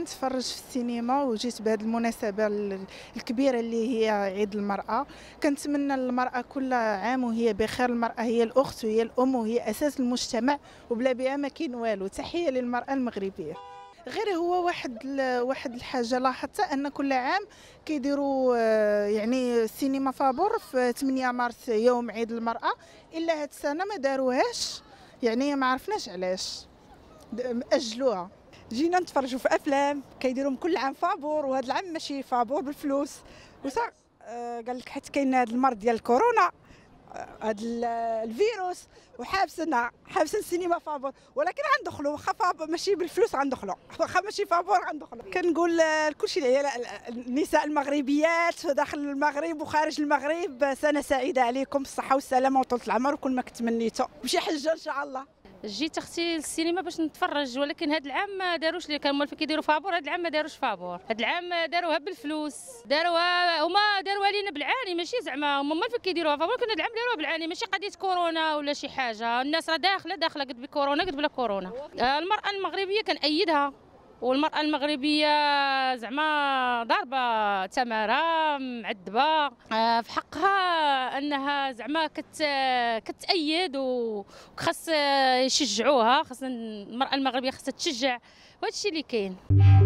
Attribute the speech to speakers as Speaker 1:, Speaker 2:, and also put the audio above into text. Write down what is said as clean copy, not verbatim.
Speaker 1: نتفرج في السينما وجيت بهذه المناسبة الكبيرة اللي هي عيد المرأة. كنتمنى للمرأة كل عام وهي بخير. المرأة هي الأخت وهي الأم وهي أساس المجتمع، وبلا بها ما كاين والو. تحية للمرأة المغربية. غير هو واحد الحاجة لاحظتها، أن كل عام كيديروا يعني السينما فابور في 8 مارس يوم عيد المرأة، إلا هاد السنة ما داروهاش، يعني ما عرفناش علاش أجلوها.
Speaker 2: جينا نتفرجوا في افلام كيديروهم كل عام فابور، وهذا العام ماشي فابور بالفلوس. وصار قال لك حيت كاين هذا المرض ديال كورونا، هذا الفيروس، حابسين السينما فابور، ولكن غندخلوا واخا فابور ماشي بالفلوس، غندخلوا واخا ماشي فابور غندخلوا. كنقول لكلشي النساء المغربيات داخل المغرب وخارج المغرب سنه سعيده عليكم، بالصحه والسلامه وطول العمر وكل ما كتمنيتوا، وشي حجه ان شاء الله.
Speaker 3: جيت اختي للسينما باش نتفرج، ولكن هذا العام ما داروش اللي كانوا موالفين كيديروا فابور. هذا العام ما داروش فابور، هذا العام داروها بالفلوس، داروها لينا بالعاني، ماشي زعما هما موالفين كيديروها فابور، كنا هذا العام داروها بالعاني، ماشي قضيه كورونا ولا شي حاجه. الناس راه داخله قد بكورونا قد بلا كورونا. المراه المغربيه كنأيدها، والمرأة المغربية زعما ضاربة تمارة معذبة في حقها، أنها زعما كتأيد وخاص يشجعوها. خاص المرأة المغربية خاصها تشجع، وهذا الشيء اللي كاين.